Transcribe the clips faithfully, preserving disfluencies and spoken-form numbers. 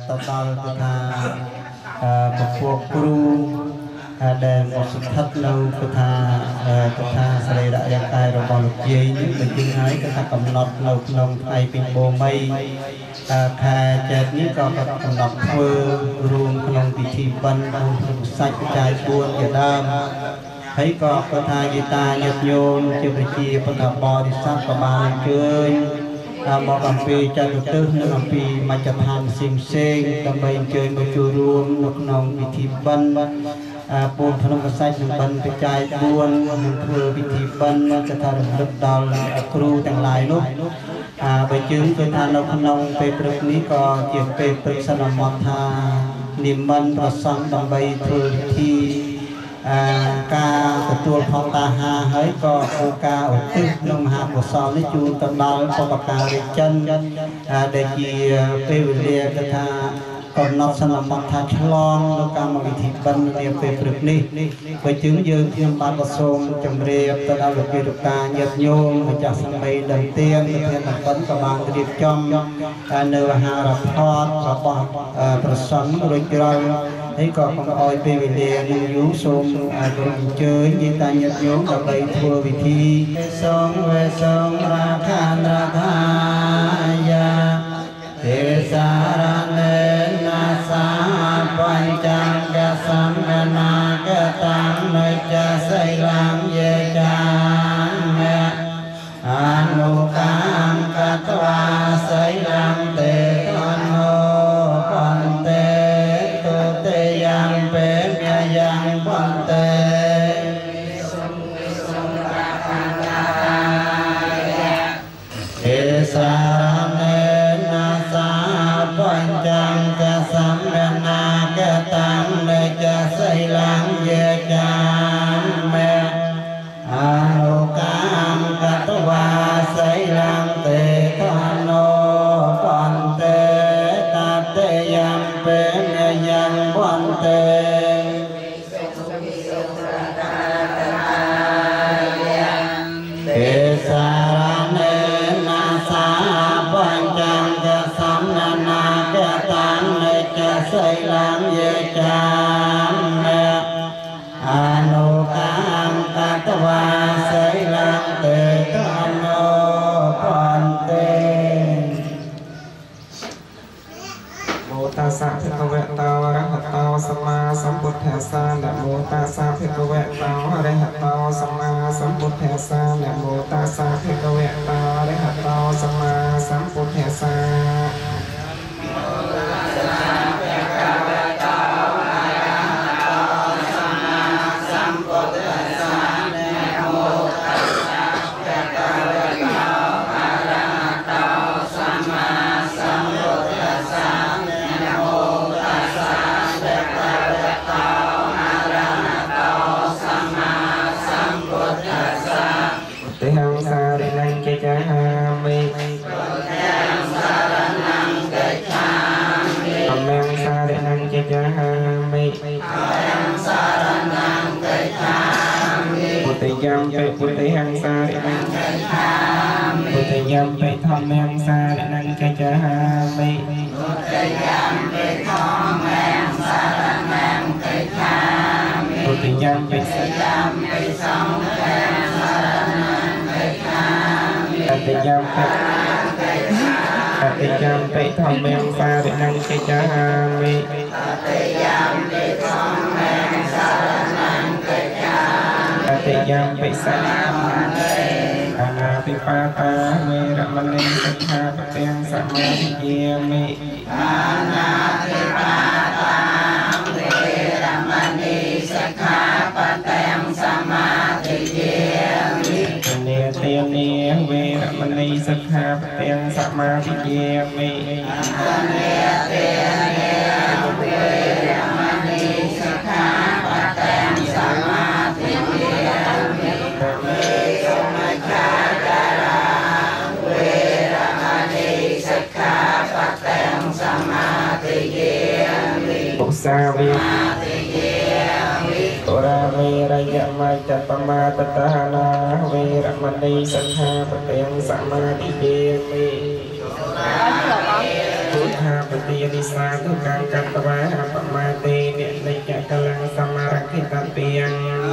តដល់គឺថាពពុះគ្រូដែលមកសុខិតនៅគឺថាគឺថាសរីរៈរាងកាយរបស់លោកយាយនេះដូចជាហើយគឺថាកំណត់នៅក្នុងថ្ងៃពីបូមីខែចេតនេះក៏កំណត់ធ្វើរួមក្នុងពិធីបិណ្ឌក្នុងសាច់ចាយពួនជាដើមហើយក៏គឺថាយេតាញាតិញោមជាប្រជាពុទ្ធបរិស័ទក៏បានអញ្ជើញមកអំពីចតុទិសនិងអំពីមជ្ឈដ្ឋានផ្សេងផ្សេងដើម្បីអញ្ជើញមកចូលរួមនៅក្នុងពិធីបិណ្ឌពូនភ្នំកសាច់និងបិណ្ឌបច្ច័យបួននិងធ្វើពិធីបិណ្ឌគឺថារំលឹកដល់គ្រូទាំងឡាយនោះបើជើងគឺថានៅក្នុងពេលព្រឹកនេះក៏ជាពេលព្រឹកសន្មតថានិមន្តព្រះសង្ឃដើម្បីធ្វើពិធីការទទួលផលតាហាហើយក៏ធ្វើការឧទ្ទិសក្នុងមហាកុសលនេះជូនទៅដល់បុព្វការីជនដែលជាពេលវេលាគឺថាកំណត់សន្មតថាឆ្លងនៅកម្មវិធីបិណ្ឌនាពេលព្រឹកនេះបើជើងយើងខ្ញុំបានក៏សូមជម្រាបទៅដល់លោកមេរុកាញាតិញោមម្ចាស់សមីដើមទៀនប្រធានបិណ្ឌក៏បានរៀបចំនៅអាហារផតរបស់ប្រសង់រួចរាល់ហើយក៏កុំឲ្យពេលវេលានឹងយូរសូមអញ្ជើញយេតាញាតិញោមដើម្បីធ្វើពិធីសូមវេសូមរាខានរាខាយាទេសារនេណាសាបញ្ចង្កសម្កណាកតាំនិច្ចសីលំយេចាមេអនុកាមកតវាសីលំទេអនុបន្ទេទុតិយ៉ាងពេមយ៉ាងបន្ទេទេសារនេណាសាបញ្ចង្កសម្កណាកតាំនិច្ចសីលំយេចាមេអនុកាមកតវាសីលំទេអនុបន្ទេតតេយ៉ាងពេមយ៉ាងបន្ទេទេសារនេណាសាបញ្ចង្កសម្កណាកតាំនិច្ចសីលំយេចាមេអនុកាមកតវាសីលំទេអនុបន្ទេโมตัสสะภะคะวะโตอะระหะโตสัมมาสัมพุทธัสสะนะโมตัสสะภะคะวะโตอะระหะโตสัมมาสัมพุทธัสสะนะโมตัสสะภะคะวะโตอะระหะโตสัมมาสัมพุทธัสสะยามเปปุติหังสารินังกัจฉามิปุติยามเปธรรมังสารินังกัจฉามิปุติยามเปธรรมังสารินังกัจฉามิปุติยามเปสังฆังสารินังกัจฉามิปุติยามเปปุติยามเปธรรมังสารินังกัจฉามิปุติยามเปธรรมังสารินังกัจฉามิติยังปิสังอานาปิปาตาเวรมณีสิกขาปะเตงสัมมาทิฏฐิมิอานาปิปาตาเวรมณีสิกขาปะเตงสัมมาทิฏฐิมิเนเตเนเวรมณีสิกขาปะเตงสัมมาทิฏฐิมิเนเตเนเวรมณีสิกขาปะเตงสัมมาทิฏฐิปุสาวิตุราเวรยะมัจจปมาตตานาเวรมณีสังฆาปะเตงสัมมาทิฏฐิมิพุทธาปตินิสาทุกังกัตวะปมาเตเนในจักรังสมารักิตันเตียง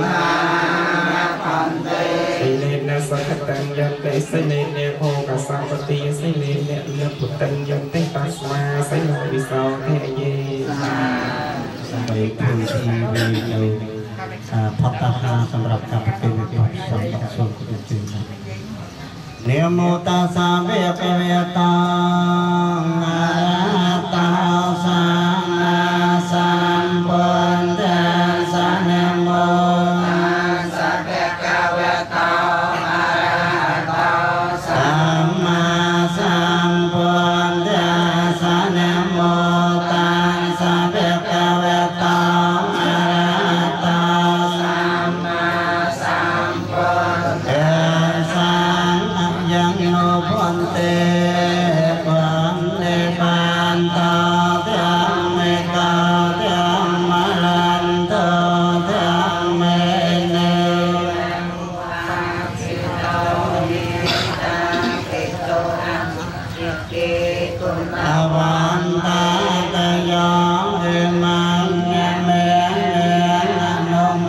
สิเลนะสังตังยันเตสิเลนะโภกสัมปติสิเลนะนะปุตตังยันเตตัสมาสิโนวิสาวเทเยไปพื้นที่วีในพัฒนาสำหรับการเป็นวิปัสสนาส่วนกุศลเนโมตัสสะเวะเวะตังอะระตาสัมมาสัมพุทธัสสะนะโมตัสสะเวะเวะตังอะระตาสัมมาสัมพุทธัสสะนะโมตัสสะเวะเวะตังอะระตาสัมมาสัมพุทธัสสะยังโนพันเตปันเตปันตาเทียมเมกาเทียมมาลันโตเทียมเมเนอวันตาตยองเอมังเมเมโนโม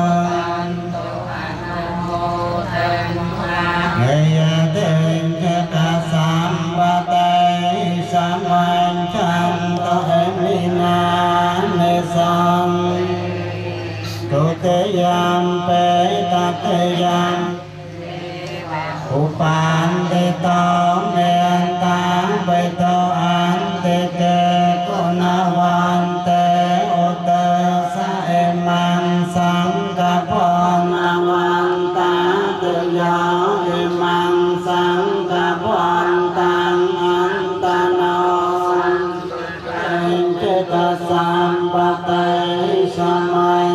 เงยเตเกตาสัมปะเตสัมวันชันโตเอมินาเนสังตุเตยัมเปตัตเตยัมอุปันเตโตเมนตังเปโตอันเตเกกุณวันเตอุตตสะเอมังสังกะพนวันตาเตยาเอมังสังกะพนตังอันตโนเอนเจตสัมปะเตสมัย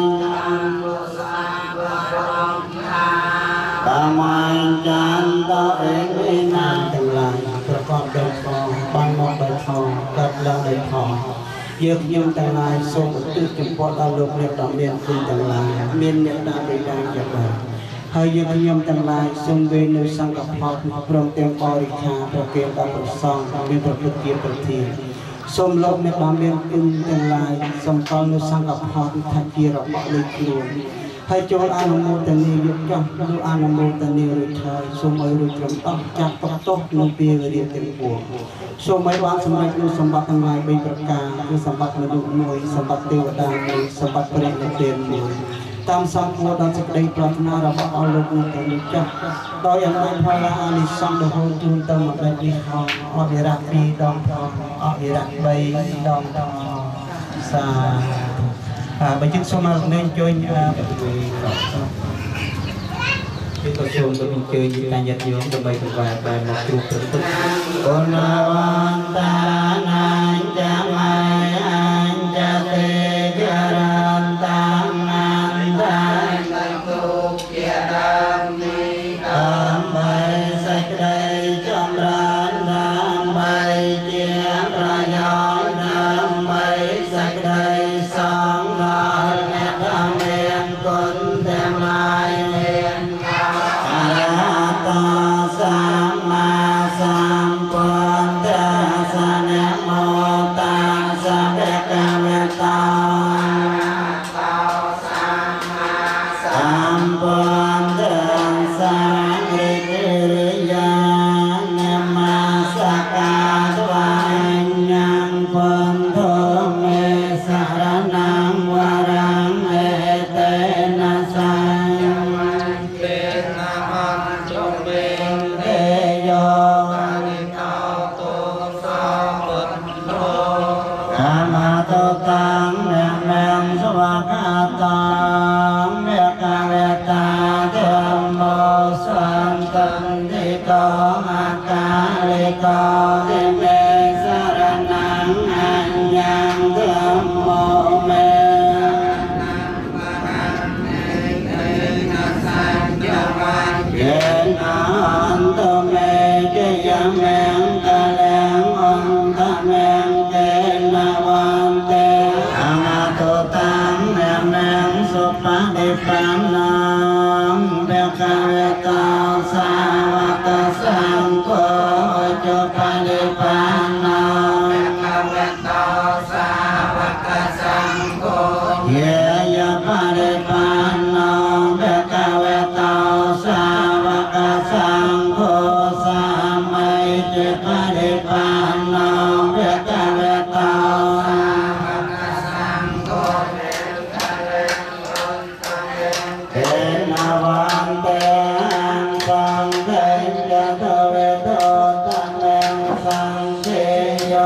ปะมัยจันโตเอมินาทั้งหลายประกอบด้วยทองบางมอกด้วยทองกัดแล้วด้วยทองเยือกยิ่งทั้งหลายทรงอุทิศจุปเราลูกเรียกดอกเบี้ยคืนทั้งหลายเมียนเมียดาบิดาอย่างไรให้เยือกยิ่งทั้งหลายทรงเวนุสังกัปปะพร้อมเตรียมบริชาประเกียรติประสงค์มีประพฤติเกียรติประทีสมลบเมียดาเมียนคืนทั้งหลายสมตอนุสังกัปปะทักเกียรติบอกเลยครูให้โจรอนุโมทนียกย่องดูอนุโมทนีรุชายสมัยรุจมต้องจับตกตกนุปีเรียนเต็มบวกสมัยวางสมัยดูสมบัติทั้งหลายใบประกาศคือสมบัติมนุษย์มวยสมบัติเทวดามวยสมบัติเปรตเปรตมวยตามสังโฆดันสกได้ปรารถนาเราบอกเอาลูกนั่งแต่ลุจักต่ออย่างไรพละอานิสงส์เดือดจุนเติมมาเป็นวิหารอภิรักษ์ปีดองทองอภิรักษ์ใบดองทองสาบัญชีสมาร์ทเนนจอยที่ตัวชมตัวเป็นเจอการยัดเยียดตัวใบตัวใบใบมาครูประตุกคนวันตานันจะไม่อันจะเตจรันตังนันตังตุกเกียรติมีตามใบสักใดจำรันตามใบเจียงประยอนตามใบสักใดสองดอกแม่ทำเมียนคนเต็มลายเมียนอะระตาสัมมาสัมพุทธัสสะนะโมตัสสะภะคะวะโตสัมพุทธัสสะริริยานะมาสการะยังพุทโธเมสรณังวรังเอเตนะสังเตนะหันตุเมเตโยอานิโตตุสัพพุทโธธรรมะโตตังเมเมงสวากาตังเมกะเวตาเทโมสันตันติโตอาคาลิโตติเมสรณังอัญญังธรรมโมเมเยนะอันตเมเจยเมงกะเลงอันตเมงเกนะวันเตอะมะโตตังเมเมงสุปฏิปันนังเบกะเวตาสาวกสังโฆจุปฏิปันนังย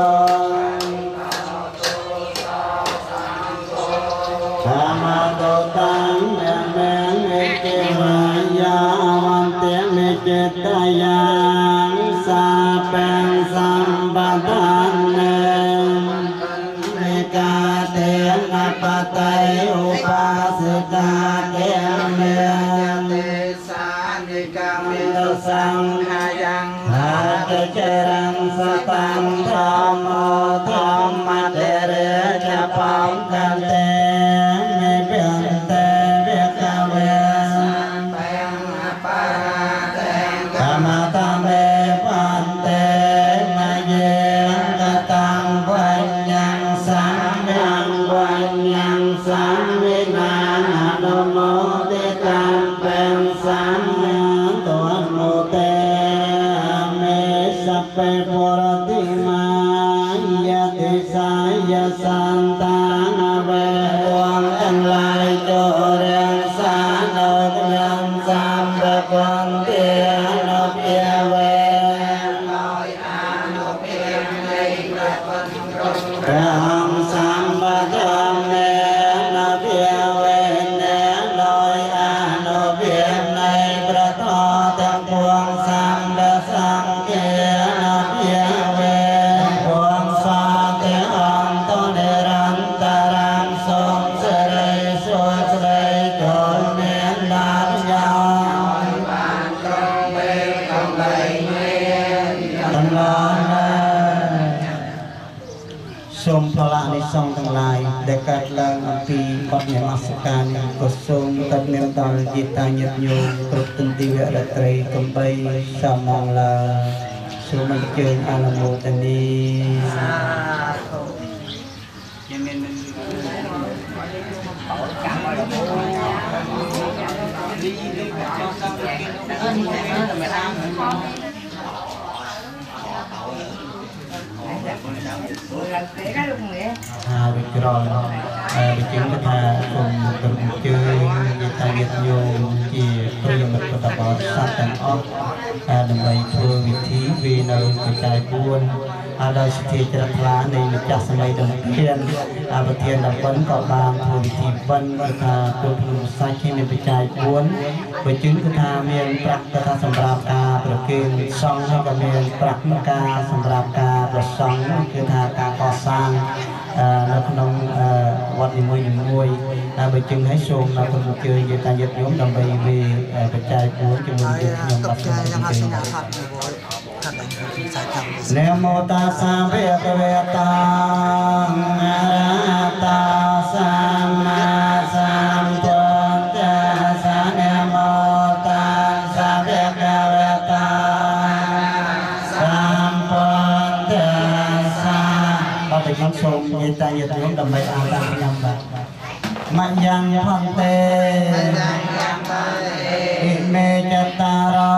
ธรรมะโตตังเมเมเมเกวายาวันเตเมเจตยังสาเปงสัมปทานเนเมกาเตนะปะไตอุปาสิกาเกเมสานิกามิตสังหายังหาเจเจรังสตังธรรมโมธรรมะเตเรจะปังกันเตเมเปียนเตเบียกเวแปงปาราเตธรรมะตเมปันเตมาเยกตังวัญญังสัมยังวัญญังสัมวินาโนโมเตตังเป็นสัมตัวโมเตเมสัพเพปุรติมายะติสายะสันตังเววังอันไลโจเรียงสาโนยังสัมปะกันเตโนเปียเวลอยอาโนเปียในกระปันรงรังสัมปะกันเนโนเปียเวเนลอยอาโนเปียในประทอทั้งปวงสัมปะสังเกโนเปียเวปวงสาเตอันโตเนรันตารังสงเสรยสวดเสรยโกลเมนดาลยาวบานตรงเบกำไรเมนตลอดសូមផលៈនិសង្ឃទាំងឡាយដែលកើតឡើងអំពីបទនមស្ការនេះក៏សូមកាត់មានដល់ជាតាញាតិញោមគ្រប់ទន្តិវៈរាត្រីកំបីសមងឡាសូមអញ្ជើញអនុមោទនីសាធុยังមានមិនចាំមកដល់នេះនេះចូលដល់គេអឺនេះតែអាមថាវិក្រមវិជាមថាសូមក្រុមជើញយថាញាតិញោមជាប្រិយមិត្តពុទ្ធបរិស័ទទាំងអស់ដើម្បីធ្វើវិធីវានៅកញ្ចៃបួនហើយដោយសិទ្ធិជ្រះថ្លានៃម្ចាស់សម័យដំធានប្រធានដល់ប៉ុនក៏បានធ្វើវិធីប៉ុនគឺថាពុទ្ធនុសាសន៍មានបច្ច័យបួនបើជឿគឺថាមានប្រាក់គឺថាសម្រាប់ការប្រគេនសង្ឃហើយក៏មានប្រាក់ការសម្រាប់ការប្រសង់គឺថាការកសាងនៅក្នុងវត្តនីមួយនីមួយតែបើជឿឲ្យសូមនៅក្នុងជើញយតាញាតិញោមដើម្បីវាបច្ច័យបួនជាមួយនឹងខ្ញុំបាទសូមអរគុណนะโมตัสสะภะคะวะโตอะระหะโตสัมมาสัมพุทธัสสะนะโมตัสสะภะคะวะโตสัมพุทธัสสะបទខ្ញុំសូមញាតិញាតិញោមដើម្បីអានតាមខ្ញុំបាទមញ្ញងផន្តិមញ្ញងផន្តិអិមេចតារោ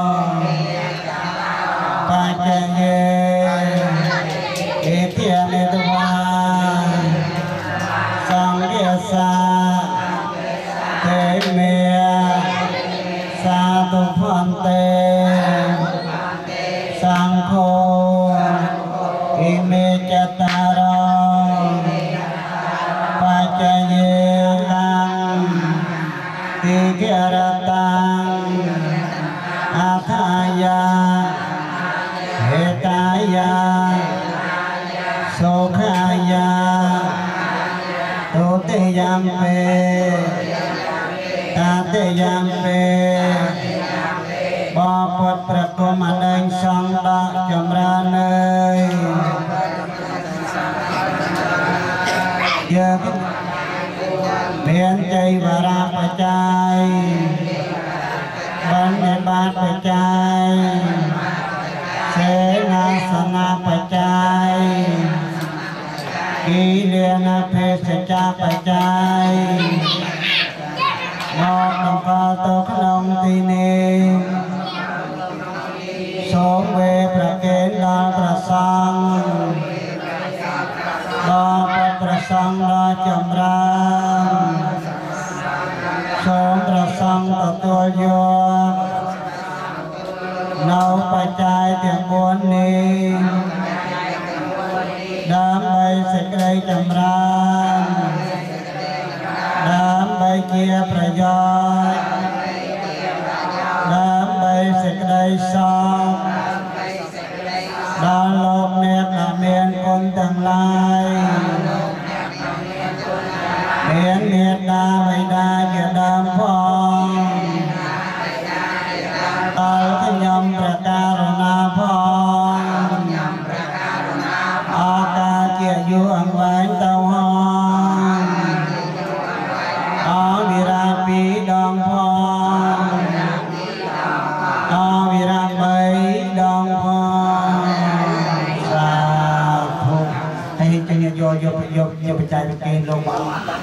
ปัจจัยเอเทียเนตวาสังเกสาเตเมสาธุพันเตสังโฆอิเมจตารปัจจัยลังติเกรตังอาทายาเฮตายาโสขายาโตเตยัมเปตาเตยัมเปบอปดประกมอันสองดอกจำราเนยเยอะเรียนใจวาระปัจจัยบัณฑิตบาทปัจจัยเสนาสนะปัจจัยกิเลสเพศจักปัจจัยนอกต้องกาตกลงที่นี้สมเวประเกณฑ์ดาประสังดาประสังดาจำราสมประสังตัวโยนเอาปัจจัยเตียงบนนี้จำราน้ำใบเกียประโยชน์น้ำใบเสกได้สองดาวโลกเนตรเมียนคนทั้งหลายเมียนเมียนดาไม่ได้เกียรดามพองตาขยมประการนาพองอาการเกียรอยู่อังไว้เต้าหองอาวิราปีดองพองอาวิราใบดองพองสาธุให้จังโยโยโยโยปัจจัยเป็นเกณฑ์ลงมา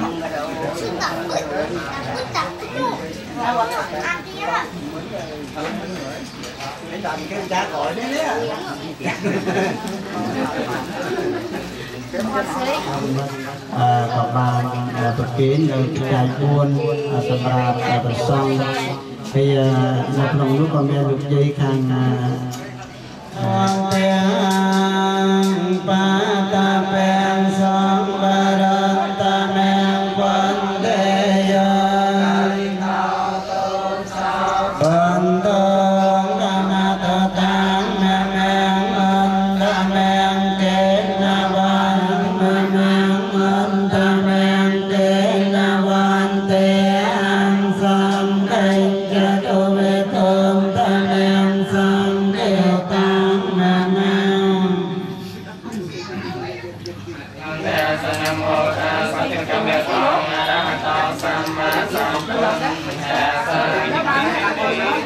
ต่อมาประเกณฑ์เราใจบุญสำหรับประสงค์ให้นักลงลูกก็มีลูกใจข้างวังเตียงปาตาแปงสองบารันตาแมงวันเดียบันตงกานาตตังแมงแมงอันตาแมงเกณวันแมงแมงอันตาแมงเกณวันเตียงสังเกจตุเวตุมตาแมงสังเกตังแมงแมงสนโมตัสสะภะคะวะโตอะระหะโตสัมมาสัมพุทธัสสะสัมมาสัมพุทธัส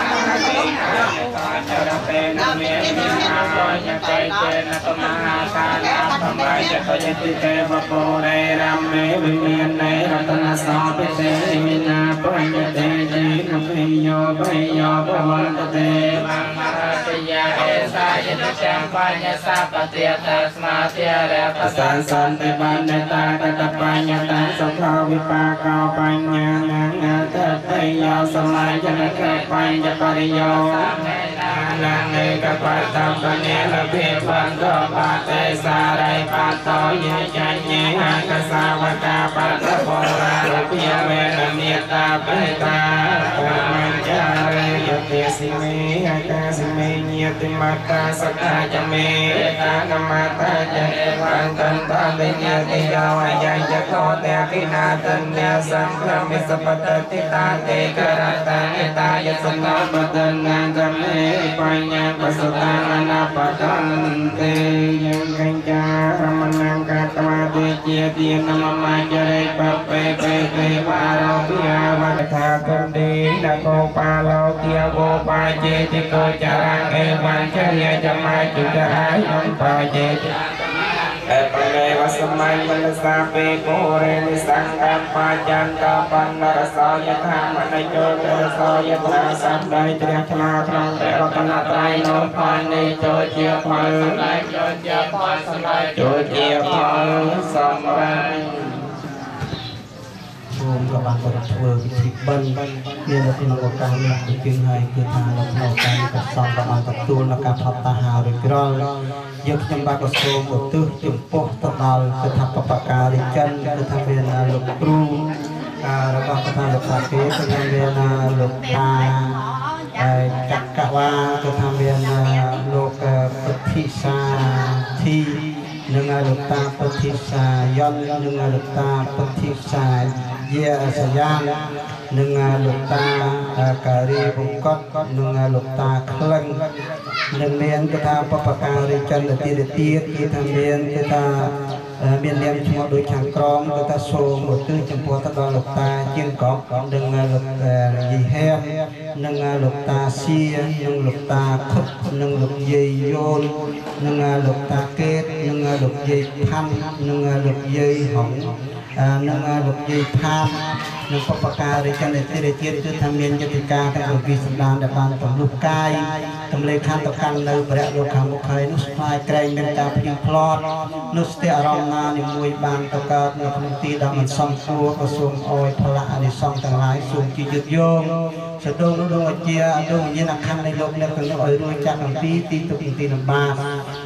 สะจะเป็นเมียนอาโรยใจเจนะตมหาทานะธรรมะจะตยติเตวะโพเรรัมเมวิเมียนในรัตนสาปิเตมินาปัญญเตจีนภิโยภิโยภวันตเตมังมหาติยาเอสายติจังปัญญาสัพพเตียตัสมาเตียเรตัสสันสันติบันเดตาตตปัญญาตังสุขวิปากาปัญญานังอาตเตยาสมัยจนะเกปัญญาปริโยนังเอกปัตตะปะเนระเพปันโตปะเตสาไรปัตโตเยจัญเยหังกสาวกาปัตตะโพราระเพียเวนะเมตตาเปตาปัญญาเรยเตสิเมอาคาสิเมเนียติมัตตาสกาจเมตานมัตตาเจวันตันตาเตเนียติยาวายาจะโตเตกินาตันเนสัมพมิสปัตติตาเตกรัตตังเอตายสนาปตันนังกัมเมปัญญาปัสสตานาปตันเตยังกัญจารมนังกัตวาเตเจตินมมาจเรปเปเปเปวารพิยาวัฏฐาคันตินะโกปาโลเกียโกปาเจติโกจารังเอวันเชยจมาจุจายันปาเจติเอปเนวัสมัยมนสาเปโกเรนิสังกัปปาจันตาปันนรสายธรรมนโยเตรสายธรรมสัมไดเตรียชนาทองเตระปนาไตรโนภานิโจเจียพลโจเจียพลโจเจียพลสมัยรวมกับการประทับพิธีบันเนี่ยเราเป็นโอกาสหลักจึงให้คือทางเราเป็นโอกาสกับสองกับอันตัดตัวในการพัฒนาหรือกรองยกจำบากโสมอุตุจุมปกตดาลคือทำปปการิจันคือทำเรียนลูกครูการรับประทานลูกตาเกศคือทำเรียนลูกตาจักรวาคือทำเรียนลูกปฏิสาทีหนึ่งลูกตาปฏิสายอนหนึ่งลูกตาปฏิสาเยี่ยสยามหนึ่งลูกตาการีบุกตหนึ่งลูกตาคลังหนึ่งเรียนกตาปปการิจันตีเดตีที่ทำเรียนกตาเมียนเลี้ยงชั่วโดยช่างกรองกตาโซมดตื้อจำพวตดอลูกตาเจียงกอบหนึ่งลูกยีแฮมหนึ่งลูกตาเสียหนึ่งลูกตาคุดหนึ่งลูกยีโยนหนึ่งลูกตาเกตหนึ่งลูกยีพันหนึ่งลูกยีหงหนึ่งลูกยีพามหนึ่งปปการิจันตีเดตีคือทำเรียนจติกาการอุปิสดานดับบานตลูกกายทำเลขันตกันในประโยคคำบุคคลนุสพายเกรงเป็นการพิงพลอดนุสเตอรองนาในมวยบานตะการในพลังตีดำมันส่องตัวกระทรวงออยพละในส่องต่างหลายส่งจีจุดโยมสะดุ้งดวงเจียดวงยินขันในโลกในกันออยรวยจากอังปีตีตุกตีนบาส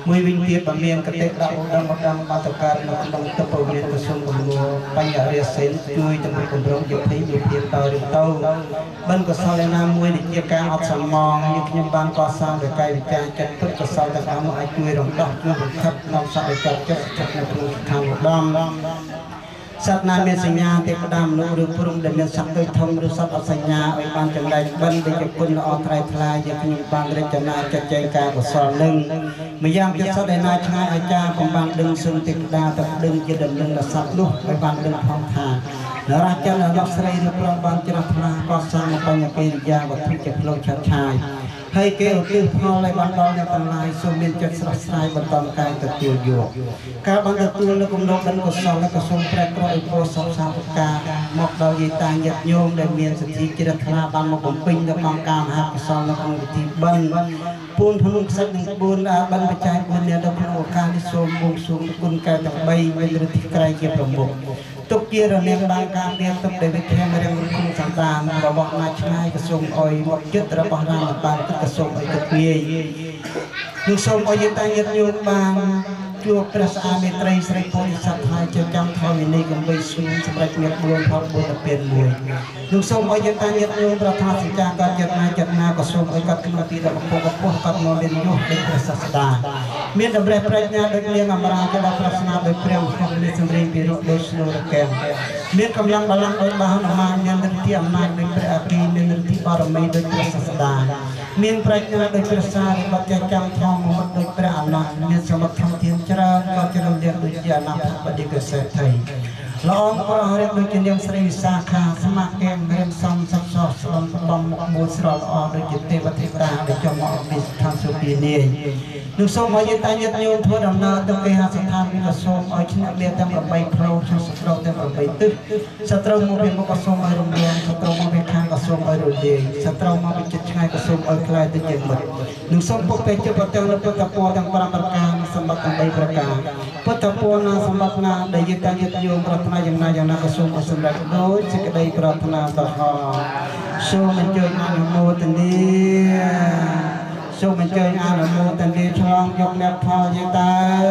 មួយវិញទៀតបើមានកតិដាក់ឧត្តមកម្មបាតការនៅក្នុងទឹកពវេក្រសួងកំណួរបញ្ញរិសេនជួយដើម្បីគម្រោងយុទ្ធយុទ្ធតរៀងទៅបិណ្ឌកុសលណាមួយដែលជាការអត់សមងនេះខ្ញុំបានកសាងដោយកាយវិការចិត្តពុទ្ធកុសលទាំងអស់នោះឲ្យជួយរំដោះជួយបង្ខិតក្នុងសក្តិចិត្តចិត្តស្ថិតនៅក្នុងខាងឧត្តមសត្វណាមានសញ្ញាទេផ្ដាំមនុស្សឬព្រំដែលមានសក្តិធំឬសត្វអសញ្ញាឲ្យបានចំណែកបិណ្ឌដែលជាគុណល្អត្រៃថ្លាយើងខ្ញុំបានរចនាចាត់ចែងការកុសលនឹងម្យ៉ាងទៀតសត្វដែលណាឆ្ងាយអាចារ្យកំបានដឹងសឹងទេផ្ដាទៅដឹងជាដំណឹងដល់សត្វនោះឲ្យបានដឹងផងថានរចន្ទអនុស្រីឬព្រមបានជ្រះថ្លាកសាងបញ្ញកិរិយាវត្ថុជាផ្លូវឆាត់ឆាយហើយគេឧទ្ទិសផលឲ្យបានដល់អ្នកទាំងឡាយសូមមានចិត្តស្រស់ស្រាយបន្តកាយទទួលយកការបានទទួលនៅគំនិតដល់កុសលและក៏សូមព្រះក្រឲ្យពោសុខសាធការមកដល់យាយតាញាតិញោមដែលមានសិទ្ធិជ្រះថ្លាបានមកបំពេញនៅក្នុងការមហាកុសលនៅក្នុងពិធីបិណ្ឌពូនភ្នំខ្សាច់និងក្បួនដើរបិណ្ឌបច្ច័យបួននេះនៅក្នុងឱកាសនេះសូមបួងសួងគុណកែទាំងបីមានឫទ្ធិក្រៃជាប្រមុខទុកជារនាមបានការមានទុកដែលវិធានរៀងគុណសន្តានរបស់ណាឆ្ងាយក៏សូមអុយមកចិត្តរបស់រាមបានទឹកក៏សូមអុយទឹកងាយនឹងសូមអុយតាញាតិញោមបានជួបព្រះស្អាមេត្រីស្រីពោធិសត្វហើយជាចាំធម្មនីកំបីស្វៀងសម្រាប់មានបួនផងបួនទៅពេលមួយនឹងសូមអុយតាញាតិញោមប្រថាសិចាកើតចិត្តណាចិត្តណាក៏សូមអុយគាត់ក្នុងទីរបស់ពុកពុះគាត់មកមានយុះដូចព្រះសាស្តាមានតម្រេះប្រាជ្ញាដូចនាងអមរាជាដល់ប្រស្នាដោយព្រះហស្ថនេះសម្រៀងពីរកដូចស្នូរកែមមានកម្លាំងបល្ល័ង្កដោយបាហនុមានមានឫទ្ធិអំណាចដោយព្រះអគ្គីមានឫទ្ធិបារមីដោយព្រះសាស្តាមានប្រាជ្ញាដោយព្រះសារីបុត្រចាំធម្មមុខដោយព្រះអនុមានសមត្ថធៀងច្រើនក៏ជ្រលៀងដូចជាអនាថបតីកសេដ្ឋីល្អងប្រហរិបដូចជានាងស្រីវិសាខាស្មាកែមរៀមសំសសស្ដំផ្ដំមុខមួយស្រលល្អដូចជាទេវទេវតាដែលចំមកពីស្ថានសុពីនាយនឹងសូមឲ្យតាញាតិញោមធ្វើដំណើរទៅគេហស្ថាននេះក៏សូមឲ្យឈ្នះលៀទាំងប្របីផ្លូវឈ្នះសត្រូវទាំងប្របីទិសសត្រូវមកពីមុខក៏សូមឲ្យរំលាយសត្រូវមកពីខាងក៏សូមឲ្យរលាយសត្រូវមកពីចិត្តឆ្ងាយក៏សូមឲ្យខ្លាយទៅជាមិត្តនឹងសូមពុកពេជ្រប្រទាំងនៅពុទ្ធពរទាំងប្រាំប្រការសម្បត្តិទាំងបីប្រការពុទ្ធពរណាសម្បត្តិណាដែលយតាញាតិញោមប្រាថ្នាយ៉ាងណាយ៉ាងណាក៏សូមឲ្យសម្រេចដោយសេចក្តីប្រាថ្នាដ៏ហោសូមអញ្ជើញអនុមោទនាសូមអញ្ជើញអនុមោទនាឆ្លងយកអ្នកផលយតា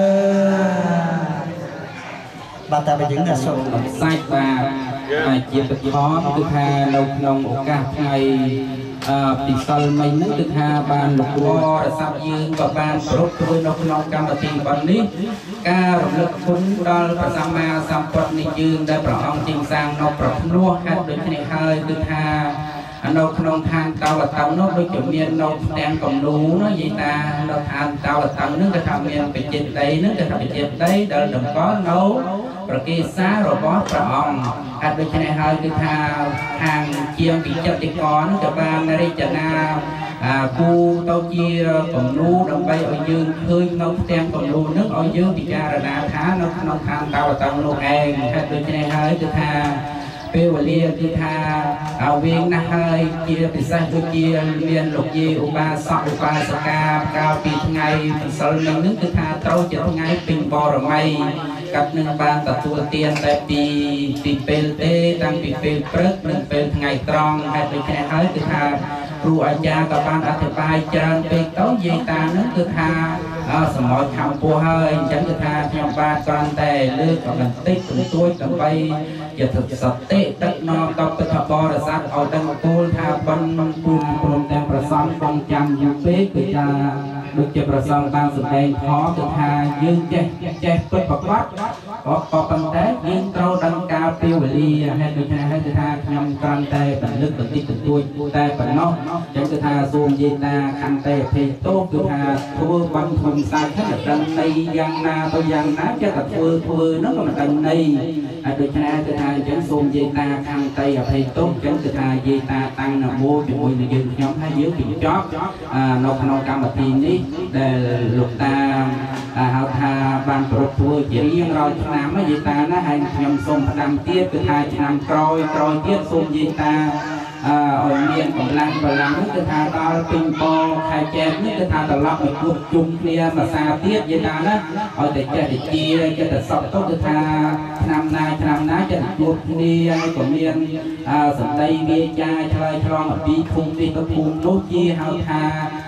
បាទតែបើយើងណាសូមសាច់បាទជាបឋមគឺថានៅក្នុងឱកាសថ្ងៃពិសិលមិញហ្នឹងគឺថាបានលោកគ្រូរស័ព្ទយើងក៏បានប្រពធ្វើនៅក្នុងកម្មវិធីប៉ុននេះការរំលឹកគុណដល់ព្រះសម្មាសម្ពុទ្ធនេះយើងដែលព្រះអង្គជាងសាងនៅប្រភ្នោះហេតុដូចនេះហើយគឺថានៅក្នុងឋានតវតੰនោះដូចជាមាននៅផ្ទាំងកំនូនោះនិយាយថានៅឋានតវតੰនោះគឺថាមានបច្ចេកដីនោះគឺថាបច្ចេកដីដែលតម្កល់នៅប្រកេសារបស់ព្រះអង្គហេតុដូច្នេះហើយគឺថាខាងជាងវិចិត្រកនក៏បានរចនាគូទៅជាកំនូដើម្បីឲ្យយើងឃើញនៅផ្ទាំងកំនូនោះឲ្យយើងពិចារណាថានៅក្នុងឋានតវតੰនោះឯងហេតុដូច្នេះហើយគឺថាពេលវេលាគឺថាវែងណាស់ហើយជាពិសេសដូចជាមានលោកយាយឧបាសកឧបាសិកាកាលពីថ្ងៃពិសិលនេះនឹងគឺថាត្រូវជាថ្ងៃពេញបរមីកាត់នឹងបានទទួលទានតែពីពីពេលទេតាំងពីពេលព្រឹកនិងពេលថ្ងៃត្រង់ហេតុដូច្នេះហើយគឺថាគ្រូអាចារ្យក៏បានអធិប្បាយច្រើនពេកទៅយាយតានឹងគឺថាសម្រាប់ខំពោះហើយអញ្ចឹងគឺថាខ្ញុំបានគ្រាន់តែលើកបន្តិចបន្តួចដើម្បីជាទឹកសតិទឹកនាំដល់ពុទ្ធបរិស័ទឲ្យដឹងគោលថាបិណ្ឌមង្គលព្រមទាំងប្រសងគង់ចាំយូរពេកគឺថាដូចជាប្រសងបានសម្ដែងធម៌គឺថាយើងចេះចេះពិតប្រកបក៏ក៏ប៉ុន្តែយើងត្រូវដឹងការពេលវេលាហេតុដូច្នេះហើយគឺថាខ្ញុំគ្រាន់តែបន្លឹកបន្តិចបន្តួចតែប៉ុណ្ណោះអញ្ចឹងគឺថាសូមនិយាយថាខន្តីអភ័យទោសគឺថាធ្វើបានធំសាច់ហ្នឹងដឹងន័យយ៉ាងណាទៅយ៉ាងណាចេះតែធ្វើធ្វើហ្នឹងក៏មិនដឹងន័យហើយដូច្នេះគឺថាអញ្ចឹងសូមនិយាយថាខន្តីអភ័យទោសអញ្ចឹងគឺថានិយាយថាតាំងនមោជាមួយនឹងយើងខ្ញុំហើយយើងបញ្ចប់នៅក្នុងកម្មវិធីនេះដែលលោកតាហៅថាបានប្រពធ្វើជារៀងរាល់ឆ្នាំនិយាយតាណាហើយខ្ញុំសូមផ្ដាំទៀតគឺថាឆ្នាំក្រោយក្រោយទៀតសូមនិយាយតាឲ្យមានកម្លាំងបលាំងនេះគឺថាដល់ពេញបខែចែកនេះគឺថាត្រឡប់មកជួបជុំគ្នាភាសាទៀតនិយាយតាណាឲ្យតែចេះតែជាចេះតែសពទៅគឺថាឆ្នាំណាឆ្នាំណាចេះតែជួបគ្នាហើយក៏មានសម្ដីវាចាឆ្លើយឆ្លងអំពីភូមិនេះទៅភូមិនោះជាហៅថា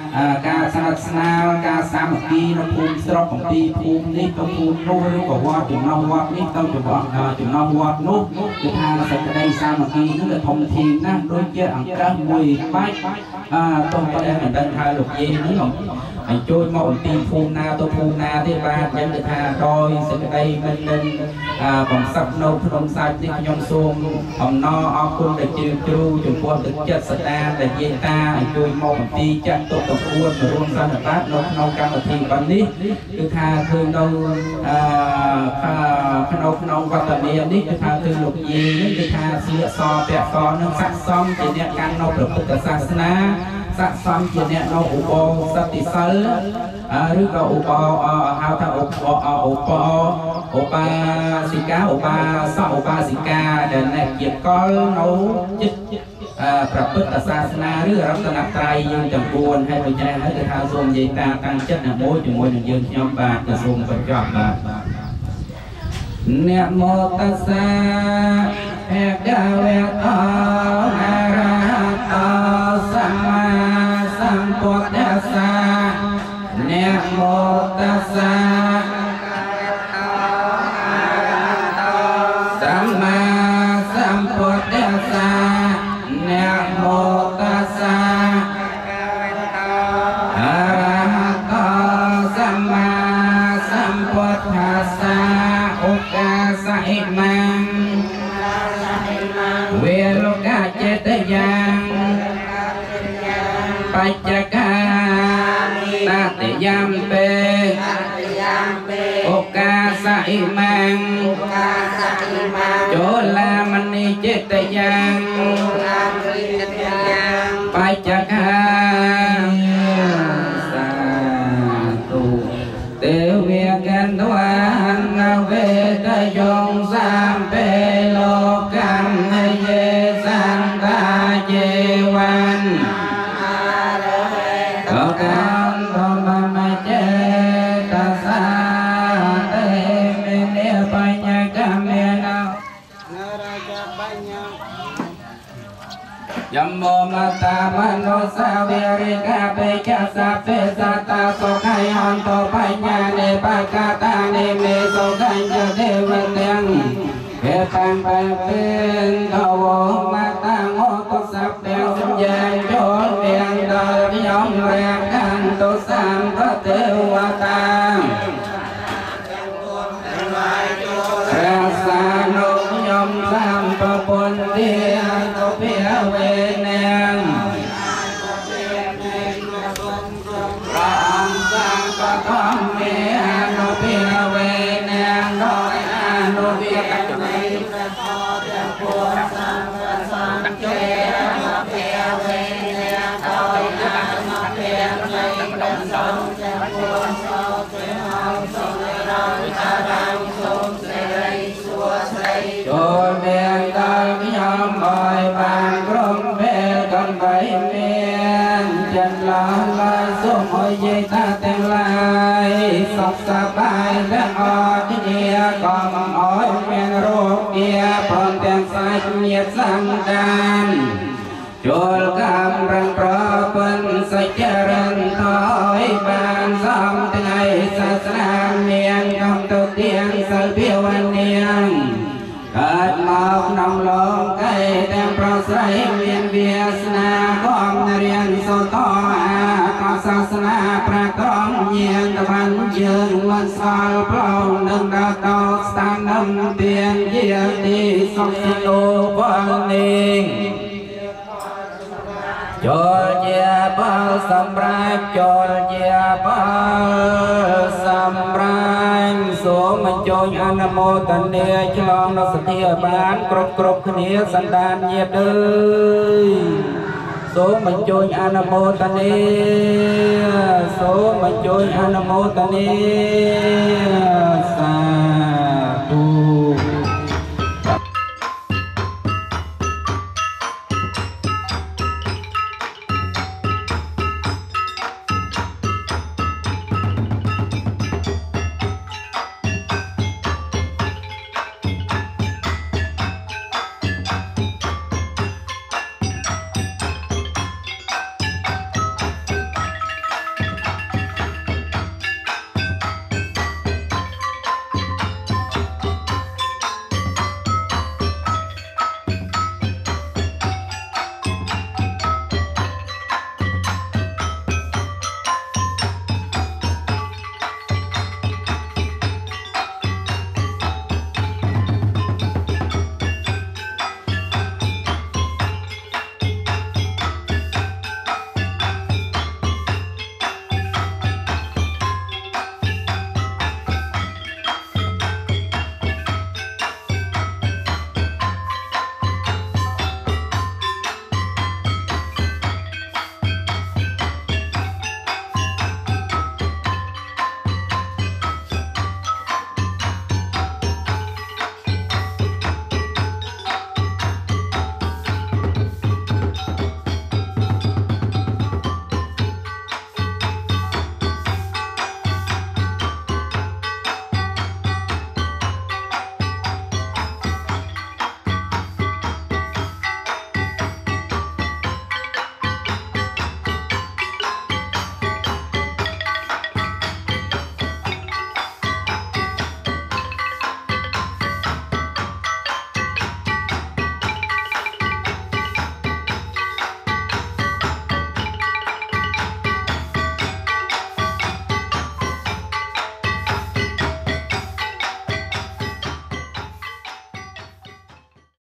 ការស្និទ្ធស្នាលការសាមគ្គីនៅភូមិស្រុកអំពីភូមិនេះទៅភូមិនោះឬក៏វត្តចំណោះវត្តនេះទៅចំណោះវត្តនោះគឺថាសេចក្តីសាមគ្គីនឹងធំធាងណាស់ដូចជាអង្កេះមួយបាច់តុំប៉ុន្តែមិនដឹងថាលោកយាយនេះអញ្ជើញមកអំពីភូមិណាទៅភូមិណាទេបាទអញ្ចឹងគឺថាដោយសេចក្តីមិននឹងបំសឹកនៅក្នុងសាច់នេះខ្ញុំសូមអំណរអរគុណដែលជ្រាបជ្រៅចំពោះទឹកចិត្តសតាដែលយាយតាអញ្ជើញមកអំពីចាក់ទុកតពួនរួមសន្និបាតនៅក្នុងកម្មវិធីប៉ុណ្នេះគឺថាឃើញនៅអឺក្នុងក្នុងវត្តមាននេះគឺថាគឺលោកយាយនេះគឺថាស្លៀកសពាក់សនឹងស័ក្តិសមជាអ្នកកាន់នៅព្រះពុទ្ធសាសនាស័ក្តិសមជាអ្នកនៅឧបោសថសិលឬក៏ឧបោហៅថាឧបោឧបោឧបាសិកាឧបាសកឧបាសិកាដែលអ្នកជាកលនៅចិត្តព្រះពុទ្ធសាសនាឬរតនត្រ័យយើងទាំងបួនហើយបញ្ជាក់ហើយគឺថាសូមនិយាយតាតាំងចិត្តណាមួយជាមួយនឹងយើងខ្ញុំបាទទៅសូមបញ្ចប់បាទអ្នកមោតសាអេកវេតអរហតសម្មាសម្ពុទ្ធសាអ្នកមោតសាសម្មាសម្ពុទ្ធសាអ្នកមោតសាអរហតសម្មាសម្ពុទ្ធសាឧកាសអិមាំវេលោកចេតយ៉ាងបច្ចកាតតិយំពេឧកាសអិមាំចូលឡាមនីចេតយ៉ាងបច្ចកាសាទុទេវកណ្ឌវានវេតយងសាមពេលោកកម្មយេសន្តាជេวันអកំធម្មមចេតសាទេមេនិបញ្ញកម្មមេណោនរាជបញ្ញយមមតាមនោសាវិរិកៈបេចសាពេសតាសុខៃអន្តបញ្ញនេបកតានិមេសុខញ្ញទេវទាំងហេតាំបេពេនតវមតាងោទុសព្ទសញ្ញេចូលមានដល់ខ្ញុំរាំកានទុសម្បទេវតារាសានុខ្ញុំសម្បពុនទាទុភិវេនាងព្រះអង្គសម្បធម្មមេអនុភិវេនាងដោយអនុវិកតនៃព្រះពោធិពុទ្ធសម្បសង្ឃេអនុភិវេនាងដោយអនុភិវនៃព្រះសង្ឃេពុទ្ធសោទេហោសុរិរោតារាងសូមសេរីសួស្ដីចូលមានដល់ខ្ញុំឲ្យបានក្រុមពេលកំបីមានចិនឡងឡើយសូមឲ្យយាយតាទាំងឡាយសុខសប្បាយទាំងអស់គ្នាកុំឲ្យមានរោគគាព្រមទាំងសាច់ញាតិសន្តានចូលកម្មរំប្រពន្ធសច្ចរិនថយបានសំថ្ងៃសាសនាមានកំទុទានសិលភាវនាងកើតមកក្នុងលោកកៃទាំងប្រស្រីមានវាសនាកំរៀនសូត្រអាកសាសនាប្រក្រមញាណតបានយើងមិនសល់ផ្លូវនឹងដល់តស្តាននឹងទានជាទីសុខសិលោពលនេះចូលជាផលសម្រាប់ចូលជាផលសម្រាប់សូមអញ្ជើញអនុមោទនាឆ្លងនៅសទ្ធាបានគ្រប់គ្រប់គ្នាសន្តានញាតិអើយសូមអញ្ជើញអនុមោទនាសូមអញ្ជើញអនុមោទនាសា